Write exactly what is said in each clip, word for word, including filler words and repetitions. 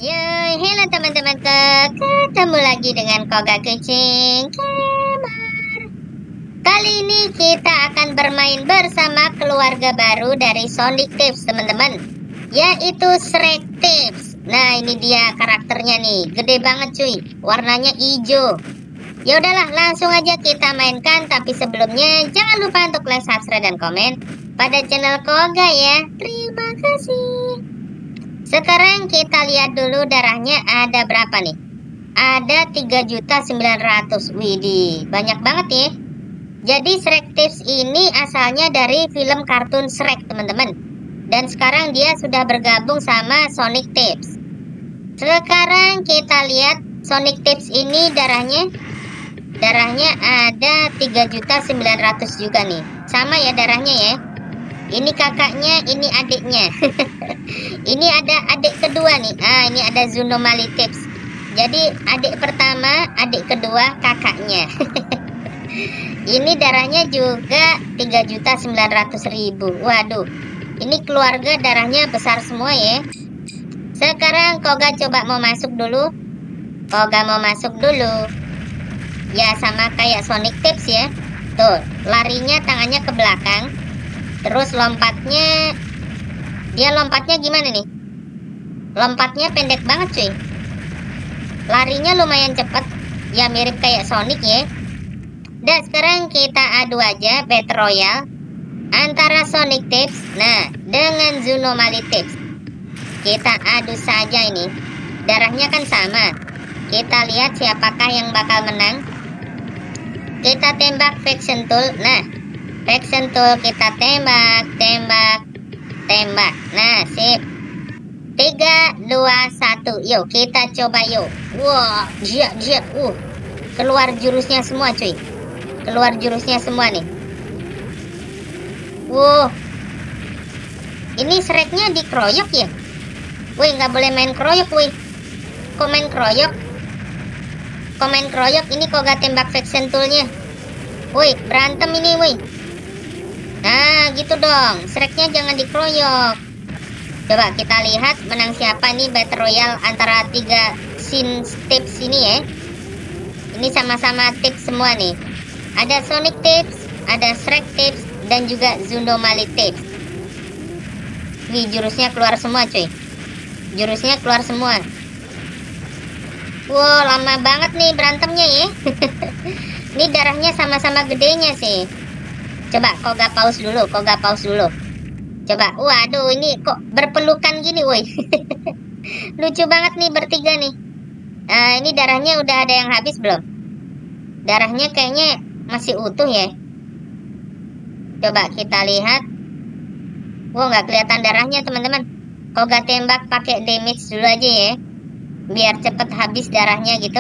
Yoi, hello teman-teman, ketemu lagi dengan Koga Kucing Gamer. Kali ini kita akan bermain bersama keluarga baru dari Sonic Tips teman-teman, yaitu Shrek Tips. Nah ini dia karakternya nih, gede banget cuy, warnanya hijau. Ya udahlah, langsung aja kita mainkan. Tapi sebelumnya jangan lupa untuk like, subscribe, dan komen pada channel Koga ya. Terima kasih. Sekarang kita lihat dulu darahnya ada berapa nih. Ada tiga juta sembilan ratus. Widih, banyak banget ya. Jadi Shrek Tips ini asalnya dari film kartun Shrek teman-teman. Dan sekarang dia sudah bergabung sama Sonic Tips. Sekarang kita lihat Sonic Tips ini darahnya Darahnya ada tiga juta sembilan ratus juga nih. Sama ya darahnya ya. Ini kakaknya, ini adiknya. Ini ada adik kedua nih. Ah, ini ada Zunomali Tips. Jadi adik pertama, adik kedua, kakaknya. Ini darahnya juga tiga juta sembilan ratus ribu. Waduh. Ini keluarga darahnya besar semua ya. Sekarang Koga coba mau masuk dulu. Koga mau masuk dulu. Ya sama kayak Sonic Tips ya. Tuh, larinya tangannya ke belakang. Terus lompatnya, dia lompatnya gimana nih? Lompatnya pendek banget cuy. Larinya lumayan cepat. Ya mirip kayak Sonic ya. Dan sekarang kita adu aja Battle Royale antara Sonic Tips nah dengan Zunomali Tips. Kita adu saja ini. Darahnya kan sama. Kita lihat siapakah yang bakal menang. Kita tembak Faction Tool. Nah, Faction Tool kita tembak, tembak, tembak. Nah, sip. tiga, dua, satu. Yuk, kita coba yuk. Wah, dia, dia. Uh, keluar jurusnya semua cuy. Keluar jurusnya semua nih. Wuh. Ini Shreknya dikeroyok ya? Wih, nggak boleh main keroyok, wih. Kok main keroyok? Komen keroyok, ini Koga tembak Faction Toolnya. Woi, berantem ini woi. Nah gitu dong, Shreknya jangan dikeroyok. Coba kita lihat menang siapa nih Battle Royale antara tiga Sin Tips ini ya. Ini sama-sama tips semua nih. Ada Sonic Tips, ada Shrek Tips, dan juga Zunomali Tips. Wih, jurusnya keluar semua cuy. Jurusnya keluar semua. Wow, lama banget nih berantemnya ya. Ini darahnya sama-sama gedenya sih. Coba Koga pause dulu, Koga pause dulu. Coba, waduh ini kok berpelukan gini woi. Lucu banget nih bertiga nih. Nah, ini darahnya udah ada yang habis belum? Darahnya kayaknya masih utuh ya. Coba kita lihat. Wow, nggak kelihatan darahnya teman-teman. Koga tembak pakai damage dulu aja ya. Biar cepet habis darahnya gitu.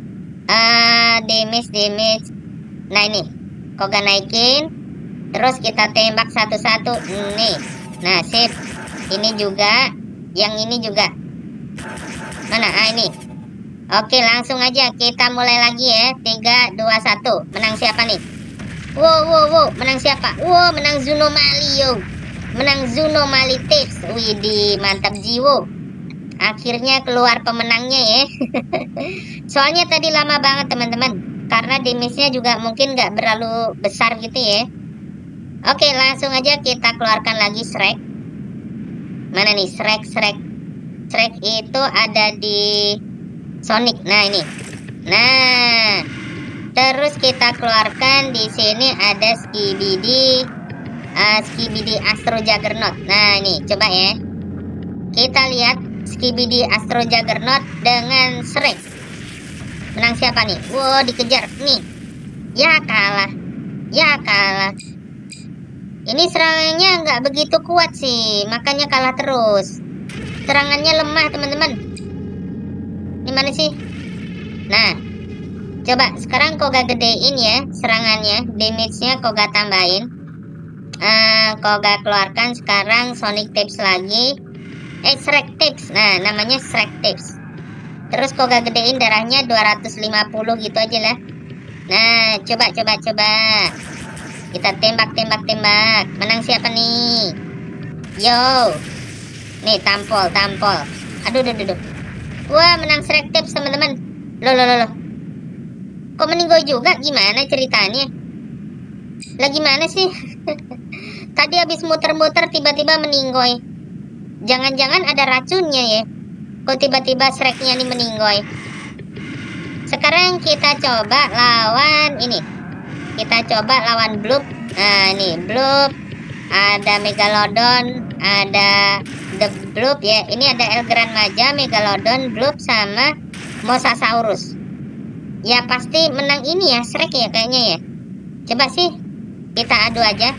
uh, Damage, damage. Nah ini Koga naikin. Terus kita tembak satu-satu. Nih. Nah sip. Ini juga. Yang ini juga. Mana? Ah ini. Oke langsung aja kita mulai lagi ya. Tiga, dua, satu. Menang siapa nih? Wow, wow, wow. Menang siapa? Wow, menang Zunomali yo. Menang Zunomali Tips. Widih, mantap jiwo. Akhirnya keluar pemenangnya ya. Soalnya tadi lama banget teman-teman. Karena damage-nya juga mungkin nggak terlalu besar gitu ya. Oke langsung aja kita keluarkan lagi Shrek. Mana nih Shrek, Shrek. Shrek itu ada di Sonic. Nah ini. Nah. Terus kita keluarkan di sini ada Skibidi. Uh, Skibidi Astro Juggernaut. Nah ini coba ya. Kita lihat Skibidi Astro Juggernaut dengan Shrek. Menang siapa nih? Wow, dikejar nih. Ya kalah. Ya kalah. Ini serangannya nggak begitu kuat sih, makanya kalah terus. Serangannya lemah teman-teman. Ini mana sih? Nah, coba sekarang Koga gedein ya serangannya. Damage-nya Koga tambahin. uh, Koga keluarkan sekarang Sonic Tips lagi. Eh Shrek Tips. Nah namanya Shrek Tips. Terus Koga gedein darahnya dua ratus lima puluh gitu aja lah. Nah coba coba coba. Kita tembak tembak tembak. Menang siapa nih? Yo. Nih tampol tampol. Aduh aduh aduh. Wah, menang Shrek Tips teman-teman. Loh, loh, loh, loh. Kok meninggoy juga? Gimana ceritanya? Lah gimana sih? Tadi habis muter-muter tiba-tiba meninggoy. Jangan-jangan ada racunnya ya? Kok tiba-tiba Shreknya nih meninggoy? Sekarang kita coba lawan ini. Kita coba lawan Bloop. Nah, ini Bloop. Ada Megalodon, ada The Bloop ya. Ini ada Elgranmaja, Megalodon, Bloop sama Mosasaurus. Ya pasti menang ini ya, Shrek ya kayaknya ya. Coba sih kita adu aja.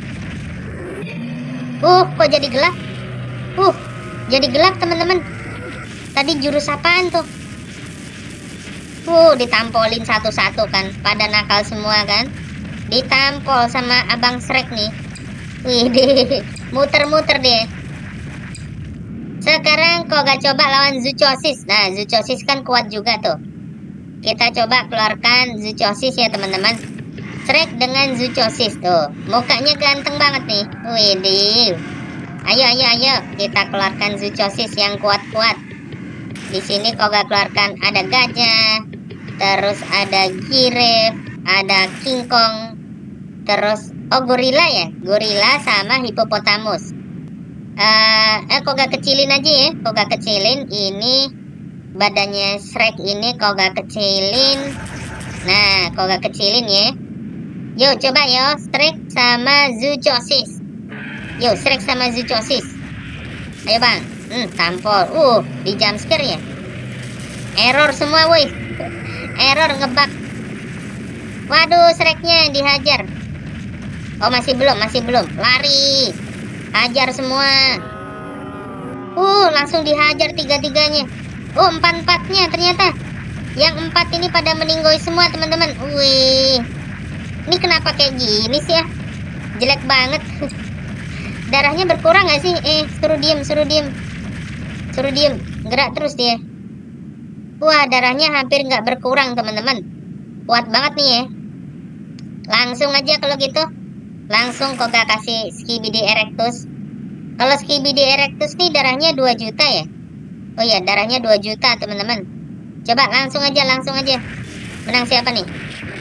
Uh, kok jadi gelap? Uh, jadi gelap teman-teman. Tadi jurus apaan tuh? Uh, ditampolin satu-satu kan. Pada nakal semua kan. Ditampol sama Abang Shrek nih. Wih, muter-muter deh. Sekarang Koga coba lawan Zoochosis. Nah, Zoochosis kan kuat juga tuh. Kita coba keluarkan Zoochosis ya teman-teman. Shrek dengan Zoochosis tuh. Mukanya ganteng banget nih. Wih, ayo, ayo, ayo. Kita keluarkan Zoochosis yang kuat-kuat. Di sini Koga keluarkan ada gajah, terus ada giraffe, ada King Kong, terus oh gorila ya, gorila sama hippopotamus. Uh, eh Koga kecilin aja ya, Koga kecilin ini badannya Shrek ini Koga kecilin. Nah, Koga kecilin ya. Yo coba yo, Shrek sama Zoochosis. Yo Shrek sama Zoochosis. Ayo bang. Hmm, tampol. Uh, di jump scare ya. Error semua woi. Error ngebug. Waduh, Shreknya dihajar. Oh, masih belum, masih belum. Lari. Hajar semua. Uh, langsung dihajar tiga-tiganya. Oh, empat-empatnya ternyata. Yang empat ini pada meninggoy semua, teman-teman. Wih. Ini kenapa kayak gini sih ya? Jelek banget. Darahnya berkurang gak sih? Eh, suruh diem, suruh diem. Suruh diem, gerak terus dia. Wah, darahnya hampir nggak berkurang teman-teman. Kuat banget nih ya. Langsung aja kalau gitu. Langsung Koga kasih Skibidi Erectus. Kalau Skibidi Erectus nih darahnya dua juta ya. Oh iya, darahnya dua juta teman-teman. Coba langsung aja, langsung aja. Menang siapa nih?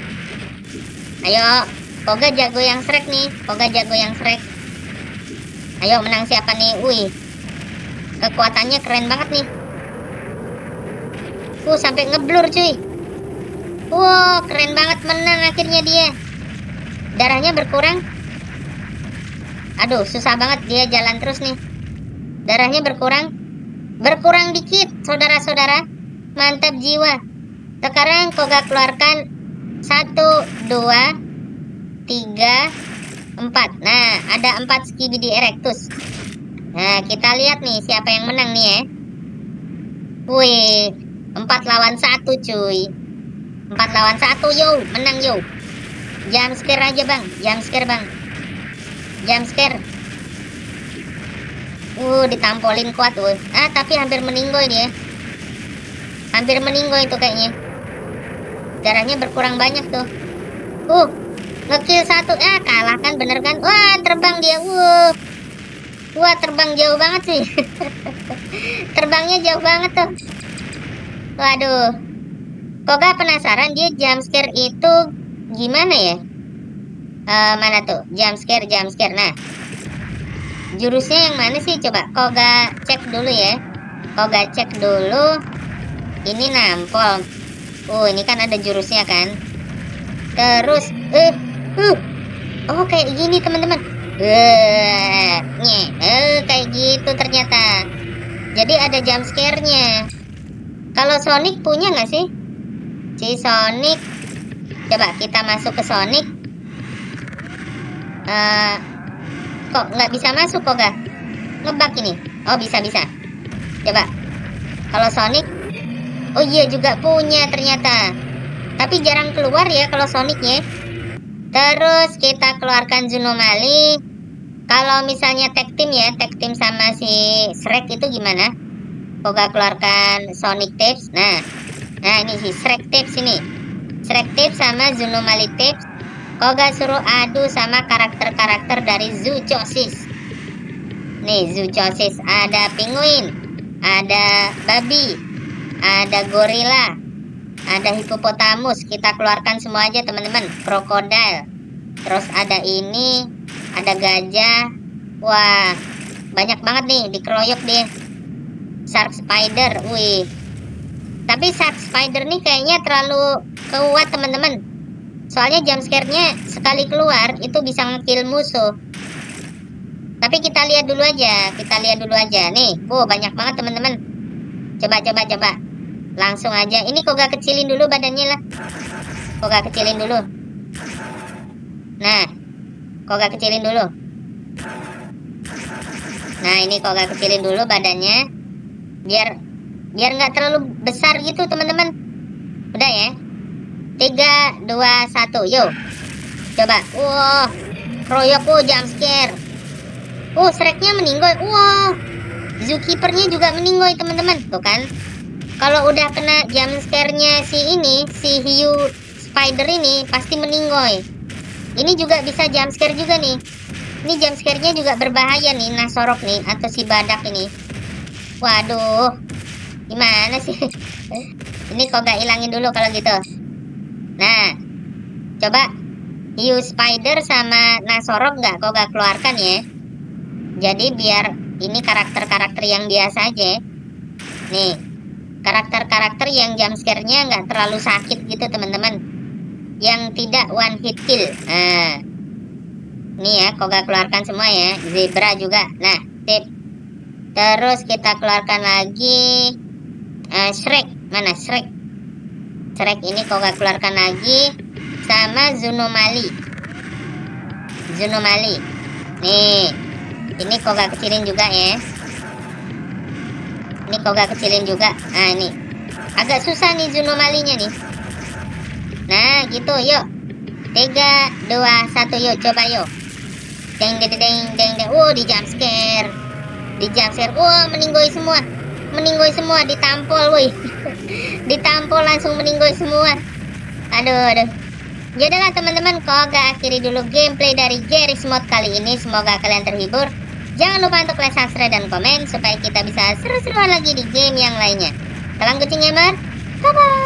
Ayo, Koga jago yang Shrek nih. Koga jago yang Shrek. Ayo, menang siapa nih? Wih, kekuatannya keren banget nih. Uh, sampai ngeblur cuy. Wow, keren banget, menang akhirnya dia. Darahnya berkurang. Aduh, susah banget dia jalan terus nih. Darahnya berkurang. Berkurang dikit, saudara-saudara. Mantap jiwa. Sekarang Koga keluarkan satu, dua, tiga, empat. Nah, ada empat Skibidi Erectus. Nah, kita lihat nih siapa yang menang nih ya. Wih, empat lawan satu cuy. Empat lawan satu yo, menang yo. Jump scare aja bang, jump scare bang. Jump scare. Uh, ditampolin kuat tuh. Ah, tapi hampir meninggoy dia. Hampir meninggoy itu kayaknya. Darahnya berkurang banyak tuh. Uh, ngekill satu. Ah, kalah kan, bener kan? Wah, terbang dia. Wuh. Wah, terbang jauh banget sih. Terbangnya jauh banget tuh. Waduh. Koga penasaran dia jump scare itu gimana ya? Uh, mana tuh? Jump scare, jump scare. Nah, jurusnya yang mana sih? Coba Koga cek dulu ya. Koga cek dulu. Ini nampol. Oh, ini kan ada jurusnya kan. Terus, eh, uh, oh kayak gini teman-teman. Eh, uh, kayak gitu ternyata. Jadi ada jump scare-nya. Kalau Sonic punya nggak sih? Si Sonic. Coba kita masuk ke Sonic. Uh, kok nggak bisa masuk kok gak? Ngebug ini. Oh, bisa-bisa. Coba. Kalau Sonic. Oh iya juga punya ternyata. Tapi jarang keluar ya kalau Sonicnya. Terus kita keluarkan Zunomali. Kalau misalnya tag team ya, tag team sama si Shrek itu gimana? Koga keluarkan Sonic Tips. Nah, nah ini si Shrek Tips ini. Shrek Tips sama Zunomali Tips. Koga suruh adu sama karakter-karakter dari Zoochosis. Nih Zoochosis ada penguin, ada babi, ada gorila, ada hipopotamus. Kita keluarkan semua aja teman-teman. Krokodil. Terus ada ini, ada gajah. Wah, banyak banget nih, dikeroyok deh. Shark spider, wih. Tapi shark spider nih kayaknya terlalu kuat teman-teman. Soalnya jump scare-nya sekali keluar itu bisa ngekill musuh. Tapi kita lihat dulu aja, kita lihat dulu aja. Nih, wow banyak banget teman-teman. Coba, coba, coba. Langsung aja. Ini Koga kecilin dulu badannya lah. Koga kecilin dulu. Nah, Koga kecilin dulu. Nah, ini Koga kecilin dulu badannya. Biar biar nggak terlalu besar gitu teman-teman. Udah ya. Tiga, dua, satu, yuk. Coba. Wow, kroyok, wow, jump scare. Oh, Shreknya meninggoy. Wow, zookeepernya juga meninggoy teman-teman. Tuh kan, kalau udah kena jump scare-nya si ini, si hiu spider ini pasti meninggoy. Ini juga bisa jump scare juga nih. Ini jump scare-nya juga berbahaya nih, nasorok nih, atau si badak ini. Waduh, gimana sih? Ini kok gak hilangin dulu kalau gitu. Nah, coba hiu spider sama nasorok nggak kok gak keluarkan ya. Jadi biar ini karakter-karakter yang biasa aja. Nih, karakter-karakter yang jump scare-nya nggak terlalu sakit gitu teman-teman. Yang tidak one hit kill. Nah, nih ya, Koga keluarkan semua ya. Zebra juga. Nah, tip. Terus kita keluarkan lagi uh, Shrek. Mana Shrek? Shrek ini Koga keluarkan lagi. Sama Zunomali. Zunomali. Nih, ini Koga kecilin juga ya. Ini Koga kecilin juga. Nah, ini agak susah nih Zunomalinya nih. Nah, gitu, yuk. Tiga, dua, satu, yuk. Coba yuk. Deng, deng, deng, deng, deng. Wow, di jump scare. Di jump scare. Wow, meninggoy semua. Meninggoy semua, ditampol, woi. Ditampol langsung meninggoy semua. Aduh, aduh. Jadilah teman-teman, Koga akhiri dulu gameplay dari Garry's Mod kali ini. Semoga kalian terhibur. Jangan lupa untuk like, subscribe, dan komen supaya kita bisa seru-seruan lagi di game yang lainnya. Salam kucing gamer. Bye-bye.